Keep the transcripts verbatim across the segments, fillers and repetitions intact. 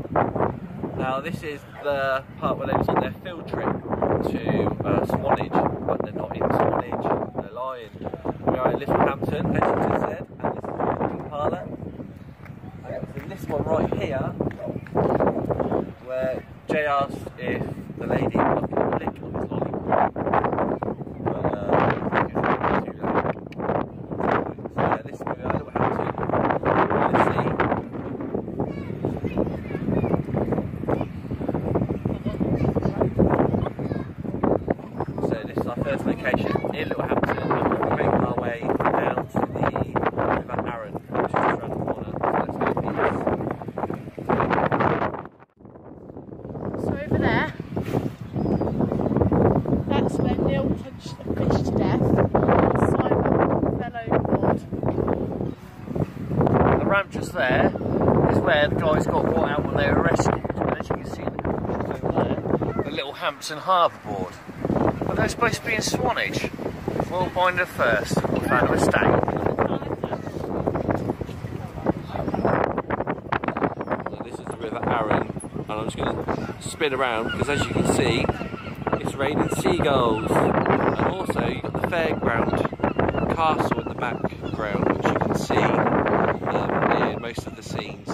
Now this is the part where they was on their field trip to uh, Swanage, but they're not in Swanage, they're lying. We are in Littlehampton, as you just said, and this is the walking parlour. And it's in this one right here, where Jay asked if the lady wanted a lick of his lollipop. But uh, I think it's too late. So yeah, this is where we are, Littlehampton. Let's see. First location in Littlehampton, and we'll be making our way down to the River Arun, which is just around the corner. So let's go. So over there, that's where Neil punched the fish to death. Simon fell overboard. The ramp just there is where the guys got brought out when they were rescued. And as you can see in the pictures over there, the Littlehampton Harbour Board. But they're supposed to be in Swanage. WORLDBINDERS first. We found a mistake. So this is the River Arun, and I'm just going to spin around because, as you can see, it's raining seagulls. And also, you've got the fairground castle in the background, which you can see um, in most of the scenes.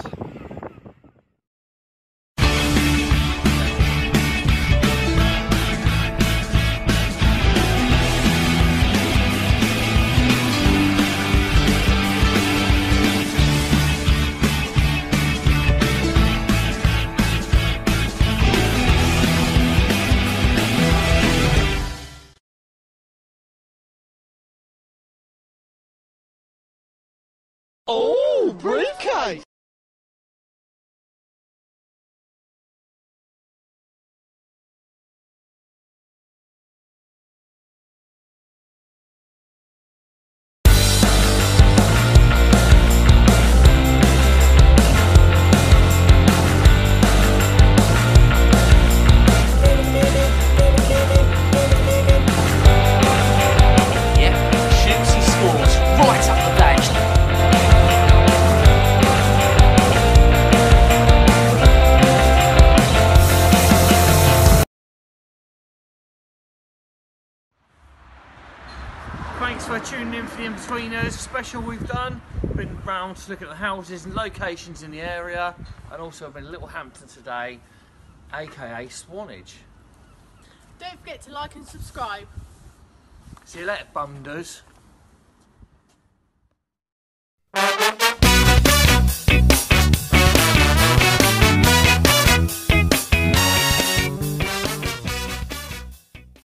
Oh, briefcase! Thanks for tuning in for the In-Betweeners special we've done. Been round to look at the houses and locations in the area, and also I've been in Littlehampton today, aka Swanage. Don't forget to like and subscribe. See you later, bunders.